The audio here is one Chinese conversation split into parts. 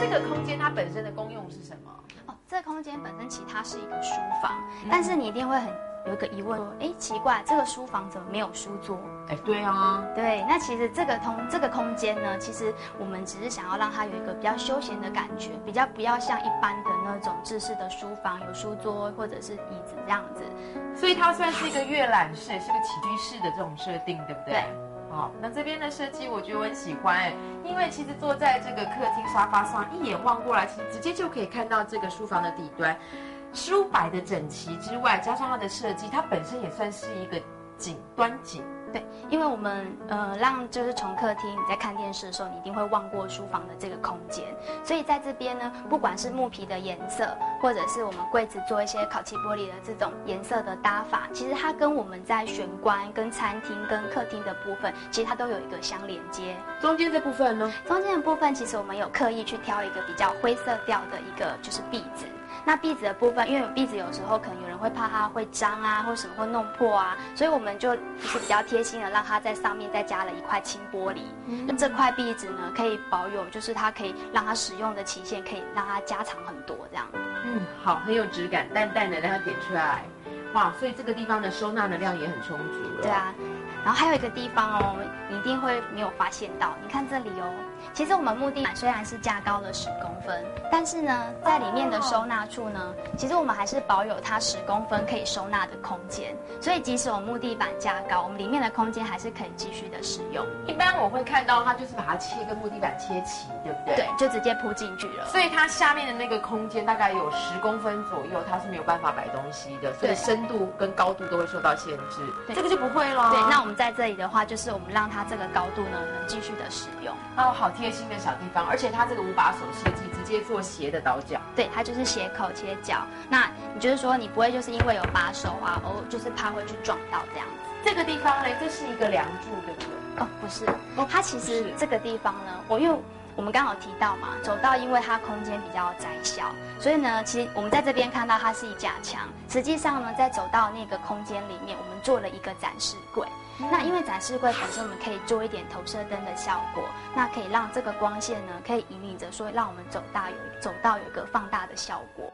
这个空间它本身的功用是什么？ 哦，这个空间本身其实它是一个书房，但是你一定会有一个疑问说，哎，奇怪，这个书房怎么没有书桌？ 哎，对啊， 对，那其实这个空间呢，其实我们只是想要让它有一个比较休闲的感觉，比较不要像一般的那种制式的书房有书桌或者是椅子这样子。 所以它算是一个阅览室，是个起居室的这种设定，对不对？ 对。 好，那这边的设计我觉得我很喜欢哎，因为其实坐在这个客厅沙发上，一眼望过来，其实直接就可以看到这个书房的底端。书摆的整齐之外，加上它的设计，它本身也算是一个端景。 对，因为我们让就是从客厅你在看电视的时候，你一定会望过书房的这个空间，所以在这边呢，不管是木皮的颜色，或者是我们柜子做一些烤漆玻璃的这种颜色的搭法，其实它跟我们在玄关、跟餐厅、跟客厅的部分，其实它都有一个相连接。 中间这部分呢？ 中间的部分其实我们有刻意去挑一个比较灰色调的一个就是壁纸。那壁纸的部分，因为壁纸有时候可能有人会怕它会脏啊，或什么会弄破啊，所以我们就是比较贴心的，让它在上面再加了一块轻玻璃。那这块壁纸呢，可以保有，就是它可以让它使用的期限可以让它加长很多这样。 好，很有质感，淡淡的让它点出来。哇，所以这个地方的收纳的量也很充足了。 对啊，然后还有一个地方哦，你一定会没有发现到，你看这里哦。其实我们木地板虽然是架高了10公分，但是呢，在里面的收纳处呢，其实我们还是保有它10公分可以收纳的空间。所以即使我们木地板架高，我们里面的空间还是可以继续的使用。 一般我会看到它就是把它跟木地板切齐，对不对？ 对，就直接铺进去了。 所以它下面的那个空间大概有10公分左右，它是没有办法摆东西的，所以深度跟高度都会受到限制。这个就不会了。 对，那我们在这里的话，就是我们让它这个高度呢能继续的使用。 哦，好贴心的小地方，而且它这个5把手设计直接做斜的倒角。 对，它就是斜口切角。那你就是说你不会就是因为有把手啊，就是怕会去撞到这样子。 这个地方呢，这是一个梁柱，对不对？ 哦，不是，它其实这个地方呢，因为我们刚好提到嘛，走道因为它空间比较窄小，所以呢，其实我们在这边看到它是一架墙。实际上呢，在走道那个空间里面，我们做了一个展示柜。那因为展示柜本身我们可以做一点投射灯的效果，那可以让这个光线呢，可以引领着说，让我们走道有一个放大的效果。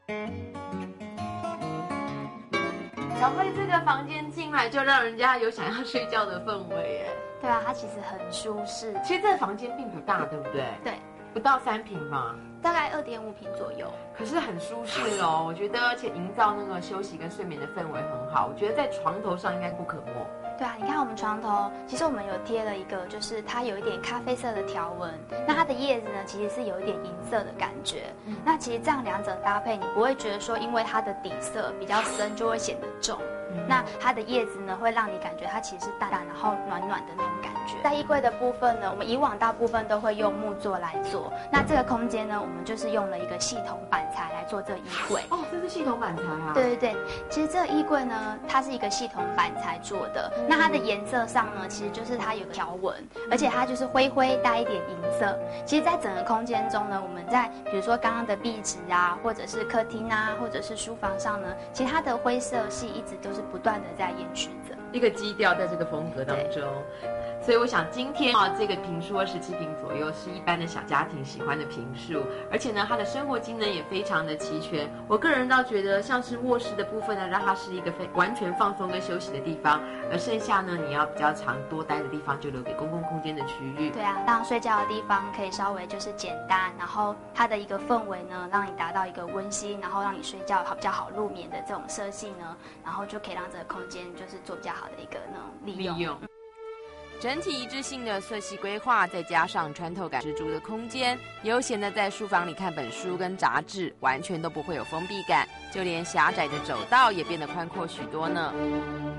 小慧这个房间进来就让人家有想要睡觉的氛围耶。 对啊，它其实很舒适。 其实这个房间并不大，对不对？ 对， 不到3平嘛， 大概2.5平左右。 可是很舒适哦，我觉得，而且营造那个休息跟睡眠的氛围很好。我觉得在床头上应该不可没。 对啊，你看我们床头，其实我们有贴了一个，就是它有一点咖啡色的条纹，那它的叶子呢，其实是有一点银色的感觉。那其实这样两者搭配，你不会觉得说，因为它的底色比较深，就会显得重。那它的叶子呢，会让你感觉它其实是淡淡，然后暖暖的那种感觉。在衣柜的部分呢，我们以往大部分都会用木座来做，那这个空间呢，我们就是用了一个系统板材来做这个衣柜。 哦，这是系统板材啊？ 对对对，其实这个衣柜呢，它是一个系统板材做的。那它的颜色上呢，其实就是它有个条纹，而且它就是灰带一点银色。其实，在整个空间中呢，我们在比如说刚刚的壁纸啊，或者是客厅啊，或者是书房上呢，其实它的灰色系一直都是不断的在延续着一个基调，在这个风格当中。所以我想今天这个坪数27平左右是一般的小家庭喜欢的坪数，而且呢，它的生活机能也非常的齐全。我个人倒觉得像是卧室的部分呢，让它是一个完全放松跟休息的地方，而剩下呢，你要比较长多待的地方就留给公共空间的区域。 对啊，让睡觉的地方可以稍微就是简单，然后它的一个氛围呢，让你达到一个温馨，然后让你睡觉比较好入眠的这种设计呢，然后就可以让这个空间就是做比较好的一个那种利用。 整体一致性的色系规划，再加上穿透感十足的空间，悠闲的在书房里看本书跟杂志，完全都不会有封闭感，就连狭窄的走道也变得宽阔许多呢。